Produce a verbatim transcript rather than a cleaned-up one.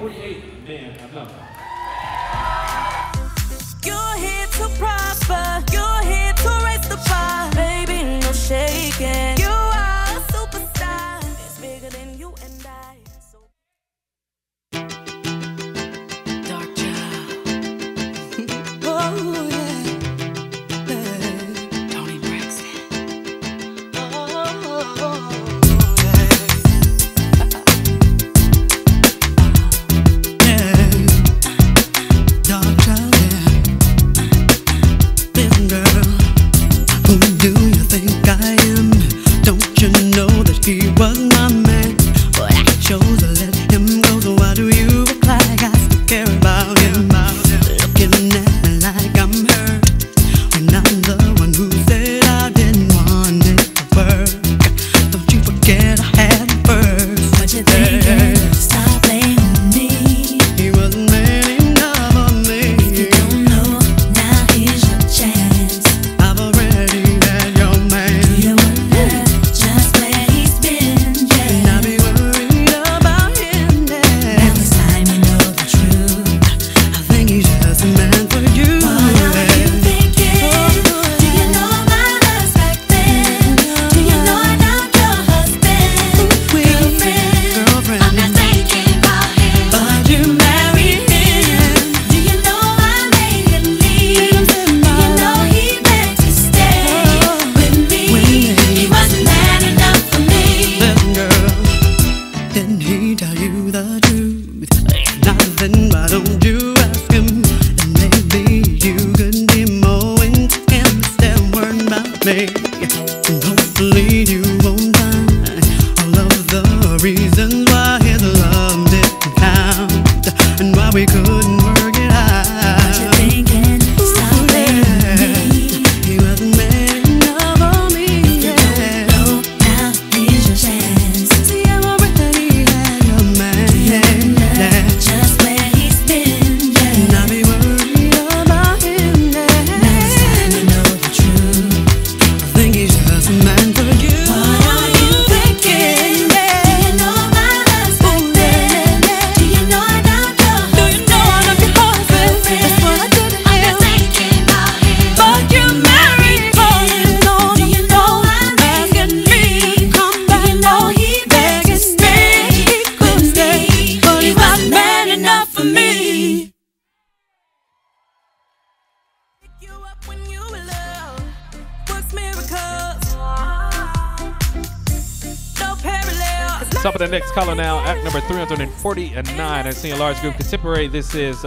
forty-eight, man, I love it. You're here to prosper, you're here to raise the bar. Baby, no shaking. You are a superstar. It's bigger than you and I. So Dark Child. Oh, yeah. Yeah. Tony Braxton. Oh, he was my man, but I chose to let him go. So why do you act like I still care about him? Looking at me like I'm hurt, when I'm the one who said I didn't want it to work. Don't you forget I had him first. What you thinking? Stop blaming me. He wasn't man enough for me. If you don't know, now here's your chance. I've already had your man. Do you wonder just where tell you the truth? If not, then why don't you ask him? And maybe you could be more intense than worrying about me. And hopefully you won't find all of the reasons why his love didn't count and why we couldn't work it out. What you thinking? Stop blaming me. He wasn't man enough for me. Yeah. No, now here's your chance. See, I'm already had your man. Do you wonder just where he's been? Yeah. And I'll be worried about him. Yeah. Next time you know the truth, I think he's just a man for you. What are you thinking? Yeah. Do you know my husband? Yeah. Do you know I love your husband? Do you know I love your husband? That's what I did to him. I'm just thinking about him. But you married him. Do you know I'm begging me? Come back. You know he begging me. He couldn't stay, but he wasn't man enough for me. Pick you up when you were low. Works miracles. No parallel. Top of the next color now, act number three hundred forty-nine. I see a large group contemporary. This is